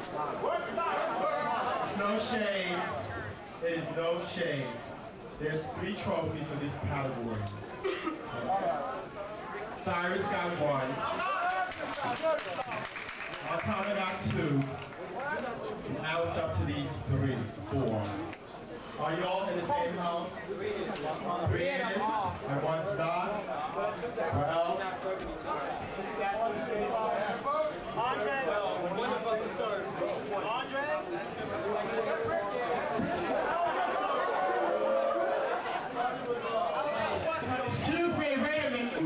It's no shame. It is no shame. There's 3 trophies for this category. Cyrus got 1. I'll count it out 2. Now it's up to these 3, 4. Are you all in the same house? 3 in it? And 1's not? Or else? Excuse me, wait a minute.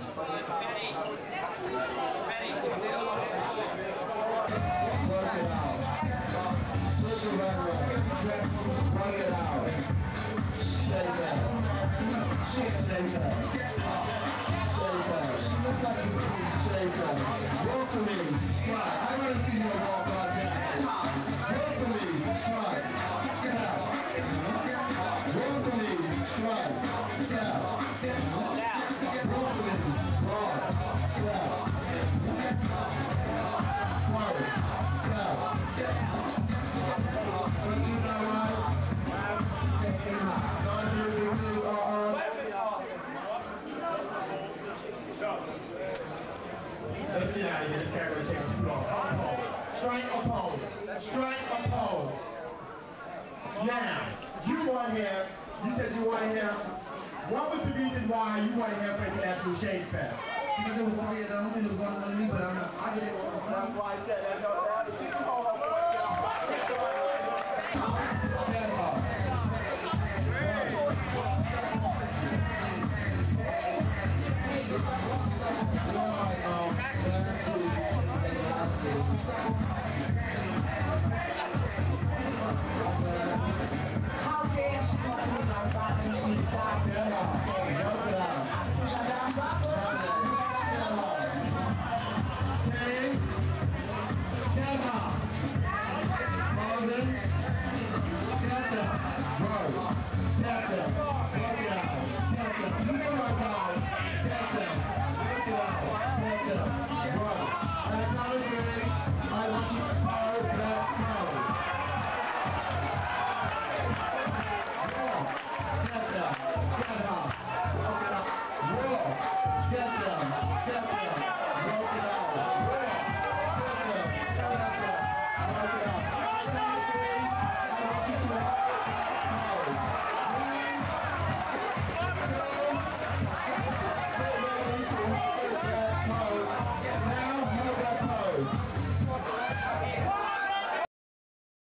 Work it out. Put the record. Work it out. Stay back. Stay back. Stay back. Look like you can stay back. Walk to me. Strike. I want to see you walk like that. Walk to me. Strike. Step. Walk to me. Strike. Step. Walk to me. Walk. Step. Work. Step. Let's get out of here. This camera takes too long. Oppose. Strike, oppose. Strike, oppose. Now, you want him. You said you wanted him. What was the reason why you wanted him for International Shade Fest? Because it was 3 of them, and it was 1 of me, but I did it all the time. That's why I said that. No,